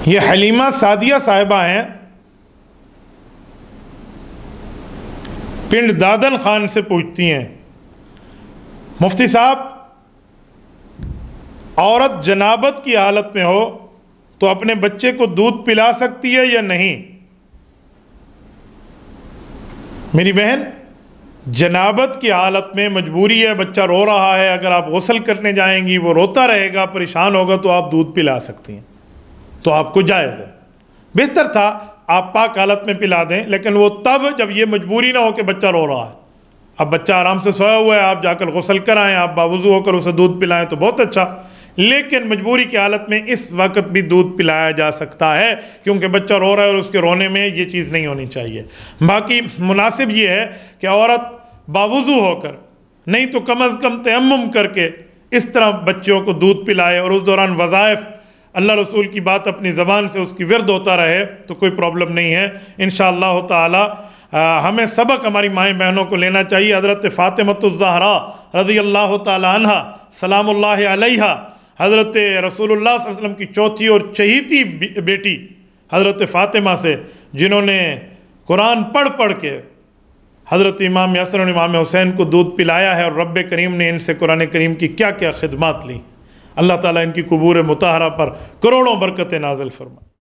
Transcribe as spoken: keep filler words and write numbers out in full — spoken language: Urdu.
یہ حلیمہ سعدیہ صاحبہ ہیں، پنڈ دادن خان سے پوچھتی ہیں، مفتی صاحب عورت جنابت کی حالت میں ہو تو اپنے بچے کو دودھ پلا سکتی ہے یا نہیں؟ میری بہن، جنابت کی حالت میں مجبوری ہے، بچہ رو رہا ہے، اگر آپ غسل کرنے جائیں گی وہ روتا رہے گا، پریشان ہوگا، تو آپ دودھ پلا سکتی ہیں، تو آپ کو جائز ہے۔ بہتر تھا آپ پاک حالت میں پلا دیں، لیکن وہ تب جب یہ مجبوری نہ ہو کہ بچہ رو رہا ہے۔ اب بچہ آرام سے سویا ہوا ہے، آپ جا کر غسل کرائیں، آپ باوضو ہو کر اسے دودھ پلائیں تو بہت اچھا، لیکن مجبوری کی حالت میں اس وقت بھی دودھ پلایا جا سکتا ہے، کیونکہ بچہ رو رہا ہے اور اس کے رونے میں یہ چیز نہیں ہونی چاہیے۔ باقی مناسب یہ ہے کہ عورت باوضو ہو کر، نہیں تو کم از کم تیمم کر کے اس طرح بچوں کو دودھ پلائے، اور اس دوران وظائف اللہ رسول کی بات اپنی زبان سے اس کی ورد ہوتا رہے تو کوئی پرابلم نہیں ہے۔ انشاءاللہ تعالی ہمیں سبق ہماری مائیں بہنوں کو لینا چاہیے۔ حضرت فاطمۃ الزہرا رضی اللہ تعالی عنہ سلام اللہ علیہا، حضرت رسول اللہ صلی اللہ علیہ وسلم کی چوتھی اور چہیتی بیٹی حضرت فاطمہ سے، جنہوں نے قرآن پڑھ پڑھ کے حضرت امام حسن اور امام حسین کو دودھ پلایا ہے، اور رب کریم نے ان سے قرآن کریم کی کیا کیا خدمات لی۔ اللہ تعالیٰ ان کی قبور مطہرہ پر کروڑوں برکتیں نازل فرمائے۔